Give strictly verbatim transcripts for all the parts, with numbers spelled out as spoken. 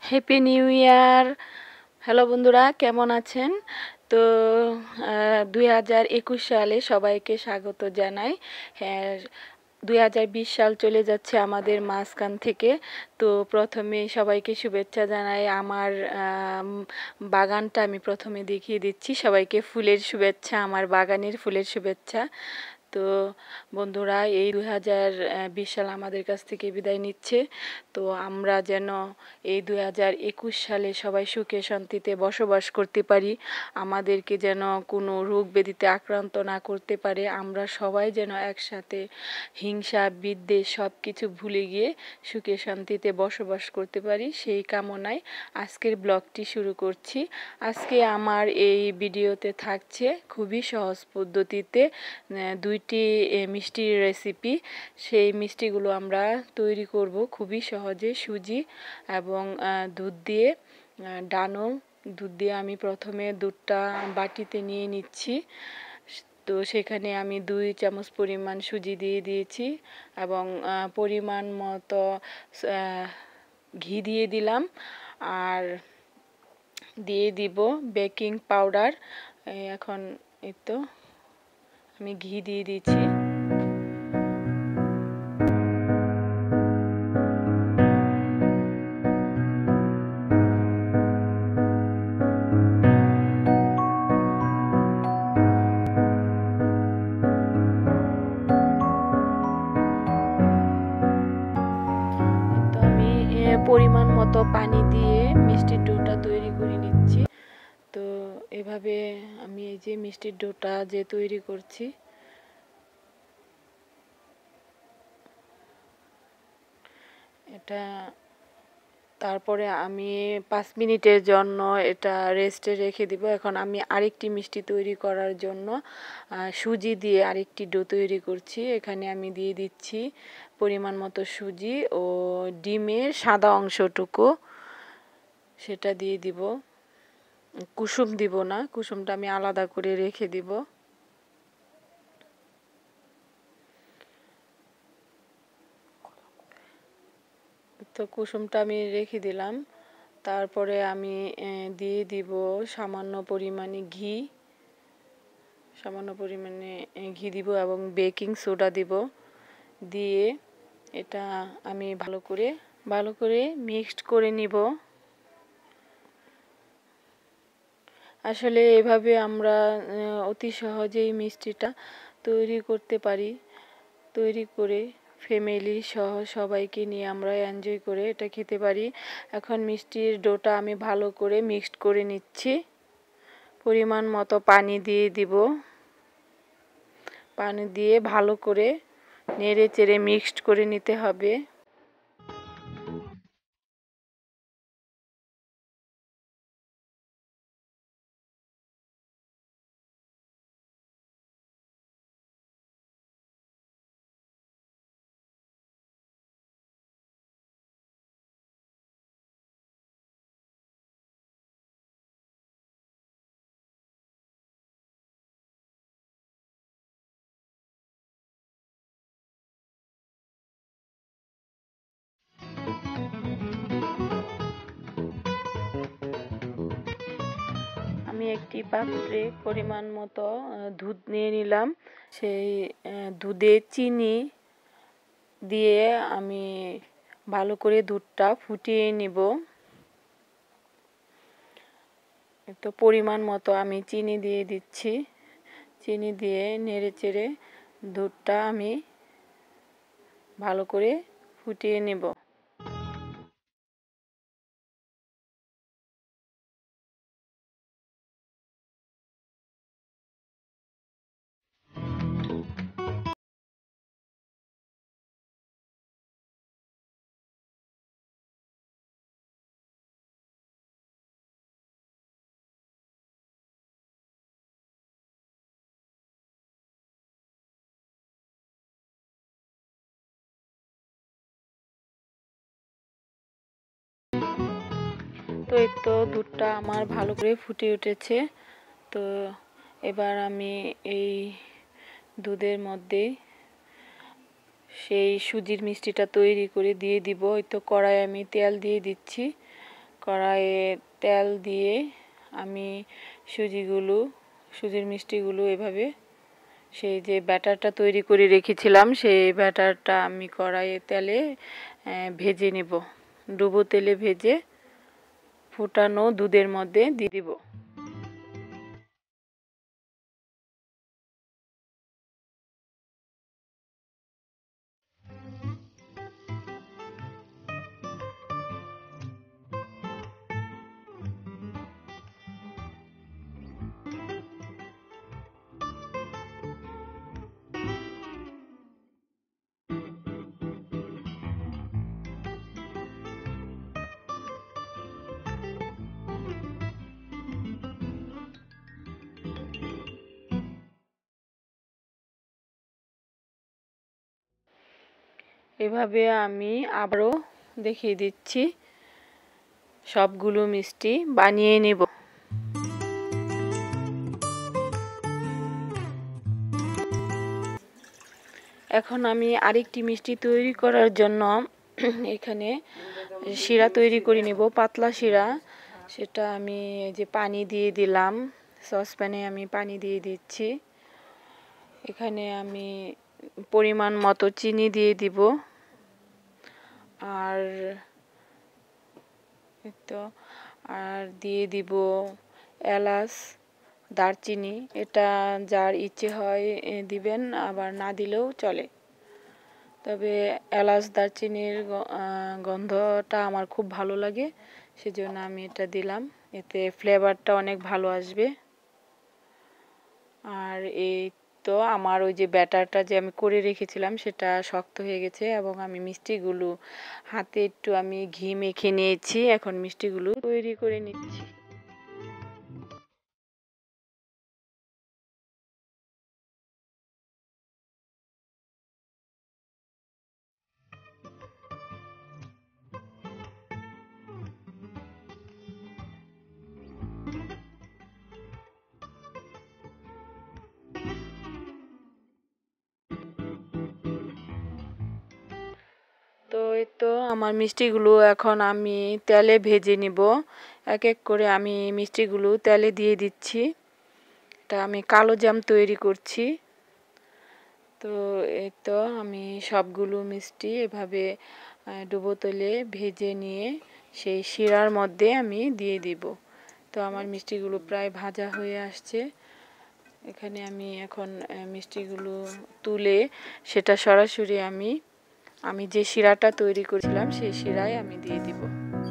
Happy new year. Hello বন্ধুরা, কেমন আছেন? তো দুই হাজার একুশ সালে সবাইকে স্বাগত জানাই। হ্যাঁ, দুই হাজার বিশ সাল চলে যাচ্ছে আমাদের মাঝখান থেকে। তো প্রথমে সবাইকে শুভেচ্ছা জানাই। আমার বাগানটা আমি প্রথমে দেখিয়ে দিচ্ছি সবাইকে। ফুলের শুভেচ্ছা, আমার বাগানের ফুলের শুভেচ্ছা। তো বন্ধুরা, এই দুই হাজার বিশ সাল আমাদের কাছ থেকে বিদায় নিচ্ছে। তো আমরা যেন এই দুই হাজার একুশ সালে সবাই সুখে শান্তিতে বসবাস করতে পারি, আমাদেরকে যেন কোনো রোগ ব্যাধিতে আক্রান্ত না করতে পারে, আমরা সবাই যেন একসাথে হিংসা বিদ্বেষ সব কিছু ভুলে গিয়ে সুখে শান্তিতে বসবাস করতে পারি, সেই কামনায় আজকের ব্লগটি শুরু করছি। আজকে আমার এই ভিডিওতে থাকছে খুবই সহজ পদ্ধতিতে দুইটি মিষ্টির রেসিপি। সেই মিষ্টিগুলো আমরা তৈরি করব খুবই সহজে, সুজি এবং দুধ দিয়ে। ডানো দুধ দিয়ে আমি প্রথমে দুধটা বাটিতে নিয়ে নিচ্ছি। তো সেখানে আমি দুই চামচ পরিমাণ সুজি দিয়ে দিয়েছি এবং পরিমাণ মতো ঘি দিয়ে দিলাম, আর দিয়ে দিব বেকিং পাউডার। এখন এই তো আমি ঘি দিয়ে দিয়েছি। পরিমাণ মতো পানি দিয়ে মিষ্টির ডোটা তৈরি করে নিচ্ছি। তো এভাবে আমি এই যে মিষ্টির ডোটা যে তৈরি করছি, এটা তারপরে আমি পাঁচ মিনিটের জন্য এটা রেস্টে রেখে দিব। এখন আমি আরেকটি মিষ্টি তৈরি করার জন্য সুজি দিয়ে আরেকটি ডো তৈরি করছি। এখানে আমি দিয়ে দিচ্ছি পরিমাণ মতো সুজি ও ডিমের সাদা অংশটুকু, সেটা দিয়ে দিব। কুসুম দিব না, কুসুমটা আমি আলাদা করে রেখে দিব। তো কুসুমটা আমি রেখে দিলাম। তারপরে আমি দিয়ে দিব সামান্য পরিমাণে ঘি, সামান্য পরিমাণে ঘি দিব এবং বেকিং সোডা দিব। দিয়ে এটা আমি ভালো করে ভালো করে মিক্সড করে নিব। আসলে এভাবে আমরা অতি সহজেই মিষ্টিটা তৈরি করতে পারি। তৈরি করে ফ্যামিলি সহ সবাইকে নিয়ে আমরা এনজয় করে এটা খেতে পারি। এখন মিষ্টির ডোটা আমি ভালো করে মিক্সড করে নিচ্ছি। পরিমাণ মতো পানি দিয়ে দিব। পানি দিয়ে ভালো করে নেড়ে চেড়ে মিক্সড করে নিতে হবে। আমি একটি পাত্রে পরিমাণ মতো দুধ নিয়ে নিলাম। সেই দুধে চিনি দিয়ে আমি ভালো করে দুধটা ফুটিয়ে নিব। তো পরিমাণ মতো আমি চিনি দিয়ে দিচ্ছি। চিনি দিয়ে নেড়ে চেড়ে দুধটা আমি ভালো করে ফুটিয়ে নেব। তো এই তো দুধটা আমার ভালো করে ফুটে উঠেছে। তো এবার আমি এই দুধের মধ্যে সেই সুজির মিষ্টিটা তৈরি করে দিয়ে দিব। এই তো কড়াই আমি তেল দিয়ে দিচ্ছি। কড়াইয়ে তেল দিয়ে আমি সুজিগুলো সুজির মিষ্টিগুলো এভাবে সেই যে ব্যাটারটা তৈরি করে রেখেছিলাম সেই ব্যাটারটা আমি কড়াইয়ে তেলে ভেজে নেব। ডুবো তেলে ভেজে ফোটানো দুধের মধ্যে দিয়ে দিব। এভাবে আমি আবারও দেখিয়ে দিচ্ছি সবগুলো মিষ্টি বানিয়ে নেব। এখন আমি আরেকটি মিষ্টি তৈরি করার জন্য এখানে শিরা তৈরি করে নেব, পাতলা শিরা। সেটা আমি যে পানি দিয়ে দিলাম, সসপ্যানে আমি পানি দিয়ে দিচ্ছি। এখানে আমি পরিমাণ মতো চিনি দিয়ে দিব, আর তো আর দিয়ে দিব এলাচ, দারচিনি। এটা যার ইচ্ছে হয় দিবেন, আবার না দিলেও চলে। তবে এলাচ দারচিনির গন্ধটা আমার খুব ভালো লাগে, সেজন্য আমি এটা দিলাম। এতে ফ্লেভারটা অনেক ভালো আসবে। আর এই তো আমার ওই যে ব্যাটারটা যে আমি করে রেখেছিলাম সেটা শক্ত হয়ে গেছে, এবং আমি মিষ্টিগুলো হাতে একটু আমি ঘি মেখে নিয়েছি। এখন মিষ্টিগুলো তৈরি করে নিচ্ছি। তো এই তো আমার মিষ্টিগুলো এখন আমি তেলে ভেজে নিব। এক এক করে আমি মিষ্টিগুলো তেলে দিয়ে দিচ্ছি। এটা আমি কালো জাম তৈরি করছি। তো এই তো আমি সবগুলো মিষ্টি এভাবে ডুবো তেলে ভেজে নিয়ে সেই শিরার মধ্যে আমি দিয়ে দিব। তো আমার মিষ্টিগুলো প্রায় ভাজা হয়ে আসছে। এখানে আমি এখন মিষ্টিগুলো তুলে সেটা সরাসরি আমি আমি যে শিরাটা তৈরি করেছিলাম সেই শিরায় আমি দিয়ে দিব।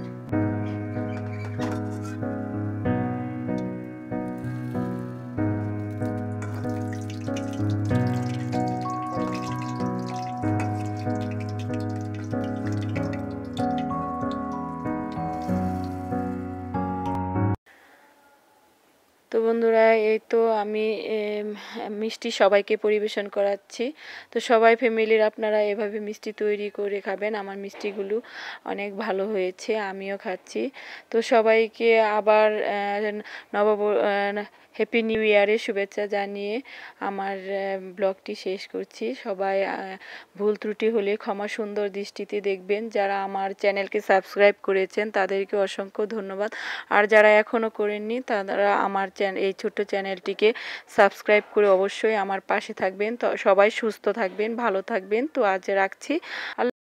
তো বন্ধুরা, এই তো আমি মিষ্টি সবাইকে পরিবেশন করাচ্ছি। তো সবাই ফ্যামিলির আপনারা এভাবে মিষ্টি তৈরি করে খাবেন। আমার মিষ্টিগুলো অনেক ভালো হয়েছে, আমিও খাচ্ছি। তো সবাইকে আবার নব হ্যাপি নিউ ইয়ারের শুভেচ্ছা জানিয়ে আমার ব্লগটি শেষ করছি। সবাই ভুল ত্রুটি হলে ক্ষমা সুন্দর দৃষ্টিতে দেখবেন। যারা আমার চ্যানেলকে সাবস্ক্রাইব করেছেন তাদেরকে অসংখ্য ধন্যবাদ। আর যারা এখনও করেননি তারা আমার এই ছোট্ট চ্যানেলটিকে সাবস্ক্রাইব করে অবশ্যই আমার পাশে থাকবেন। তো সবাই সুস্থ থাকবেন, ভালো থাকবেন। তো আজ রাখছি।